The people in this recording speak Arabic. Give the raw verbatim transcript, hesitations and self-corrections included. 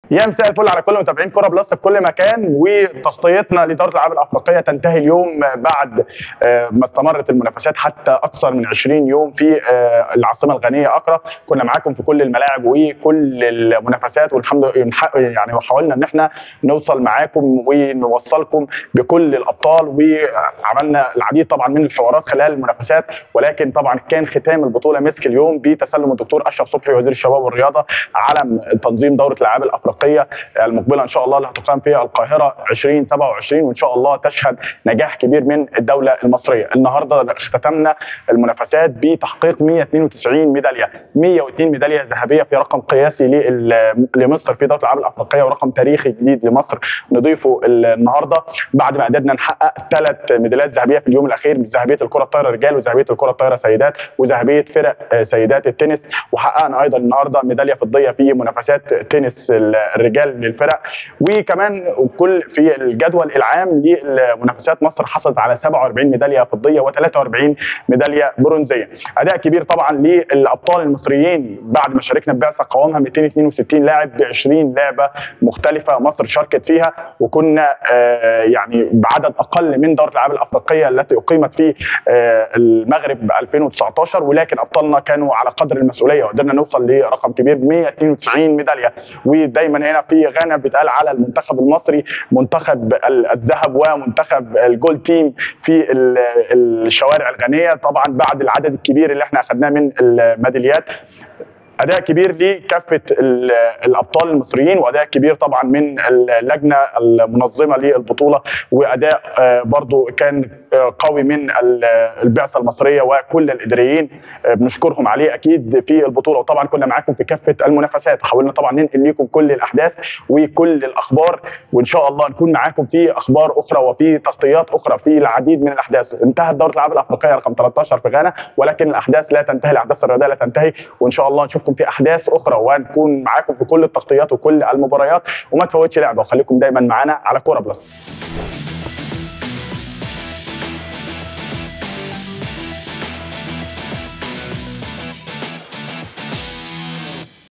يا مساء الفل على كل متابعين كوره بلس في كل مكان، وتغطيتنا لدورة الالعاب الافريقيه تنتهي اليوم بعد ما استمرت المنافسات حتى اكثر من عشرين يوم في العاصمه الغنيه اكرا. كنا معاكم في كل الملاعب وكل المنافسات، والحمد لله يعني وحاولنا ان احنا نوصل معاكم ونوصلكم بكل الابطال، وعملنا العديد طبعا من الحوارات خلال المنافسات. ولكن طبعا كان ختام البطوله مسك اليوم بتسلم الدكتور اشرف صبحي وزير الشباب والرياضه علم تنظيم دوره الالعاب الافريقيه المقبله ان شاء الله، اللي هتقام فيها القاهره ألفين وسبعة وعشرين، وان شاء الله تشهد نجاح كبير من الدوله المصريه. النهارده اختتمنا المنافسات بتحقيق مئة واثنين وتسعين ميداليه، مئة واثنين ميداليه ذهبيه في رقم قياسي لمصر في دوره الالعاب الافريقيه، ورقم تاريخي جديد لمصر نضيفه النهارده بعد ما قدرنا نحقق ثلاث ميداليات ذهبيه في اليوم الاخير، ذهبيه الكره الطايره رجال وذهبيه الكره الطايره سيدات وذهبيه فرق سيدات التنس. وحققنا ايضا النهارده ميداليه فضيه في منافسات تنس الرجال للفرق. وكمان كل في الجدول العام للمنافسات مصر حصلت على سبعة وأربعين ميداليه فضيه وثلاثة وأربعين ميداليه برونزيه. اداء كبير طبعا للابطال المصريين بعد ما شاركنا ببعثه قوامها مئتين واثنين وستين لاعب ب عشرين لعبه مختلفه مصر شاركت فيها، وكنا يعني بعدد اقل من دوره الالعاب الافريقيه التي اقيمت في المغرب ألفين وتسعطاشر، ولكن ابطالنا كانوا على قدر المسؤوليه وقدرنا نوصل لرقم كبير مئة واثنين وتسعين ميداليه. ودايما هنا في غانا بيتقال على المنتخب المصري منتخب الذهب ومنتخب الجولد تيم في الشوارع الغانيه، طبعا بعد العدد الكبير اللي احنا اخذناه من الميداليات. اداء كبير لكافه الابطال المصريين، واداء كبير طبعا من اللجنه المنظمه للبطوله، واداء برضو كان قوي من البعثه المصريه وكل الاداريين بنشكرهم عليه اكيد في البطوله. وطبعا كنا معاكم في كافه المنافسات، حاولنا طبعا ننقل لكم كل الاحداث وكل الاخبار، وان شاء الله نكون معاكم في اخبار اخرى وفي تغطيات اخرى في العديد من الاحداث. انتهت دوره الالعاب الافريقيه رقم ثلاثة عشر في غانا، ولكن الاحداث لا تنتهي، الاحداث الرياضيه لا تنتهي، وان شاء الله نشوفكم في احداث اخرى ونكون معاكم في كل التغطيات وكل المباريات. وما تفوتش لعبه، وخليكم دايما معانا على كوره بلس.